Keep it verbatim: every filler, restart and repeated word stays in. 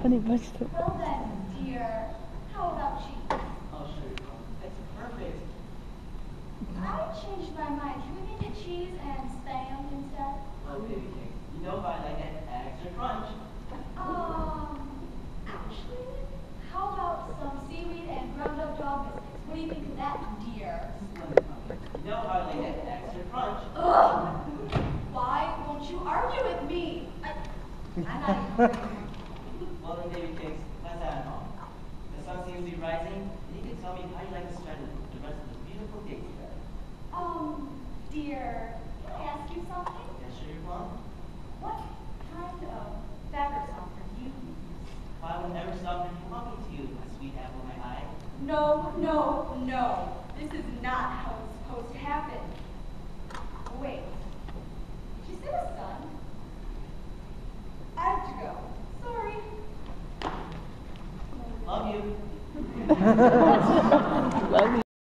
Honey vegetable. Well then, dear, how about cheese? Oh, sure. That's perfect. I changed my mind. Can we make it cheese and spam instead? Oh, baby king. You know I like that extra crunch. Um, actually, how about some seaweed and ground up dog biscuits? What do you think of that, dear? Splendid, honey. You know I like that extra crunch. Ugh! Why won't you argue with me? I, I'm not even ready. Well then, baby kings, let's have it home. The sun seems to be rising, and you can tell me how you like to spend the rest of this beautiful day together. Um, dear, can I ask you something? Yeah, sure, your mom. What kind of fabric softener do you use? Why would ever soften you want me to use my sweet apple in my eye? No, no, no. This is not how it's supposed to happen. Wait. Did you say the sun? I have to go. Sorry. Love you.